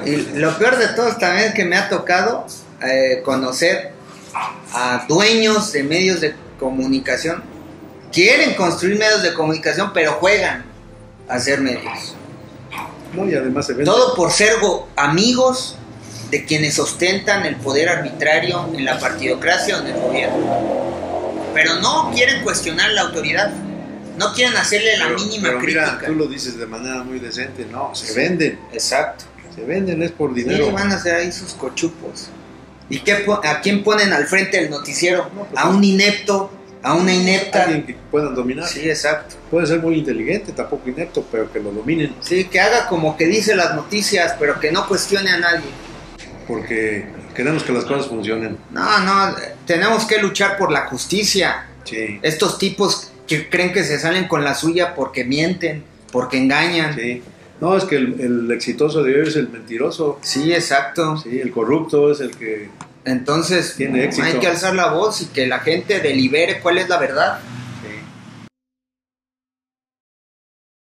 Y lo peor de todo también es que me ha tocado conocer a dueños de medios de comunicación. Quieren construir medios de comunicación, pero juegan a hacer medios. No, y además se vende. Todo por ser amigos de quienes ostentan el poder arbitrario en la partidocracia o en el gobierno. Pero no quieren cuestionar la autoridad. No quieren hacerle la mínima crítica. Mira, tú lo dices de manera muy decente, no, se venden. Exacto. Se venden, es por dinero. Sí, van a hacer ahí sus cochupos. ¿Y a quién ponen al frente del noticiero? No, pues a un inepto, a una inepta. Alguien que puedan dominar. Sí, exacto. Puede ser muy inteligente, tampoco inepto, pero que lo dominen. Sí, que haga como que dice las noticias, pero que no cuestione a nadie. Porque queremos que las cosas funcionen. No, tenemos que luchar por la justicia. Sí. Estos tipos que creen que se salen con la suya porque mienten, porque engañan. Sí. No, es que el exitoso de hoy es el mentiroso. Sí, exacto. Sí, el corrupto es el que entonces tiene éxito. hay que alzar la voz y que la gente delibere cuál es la verdad.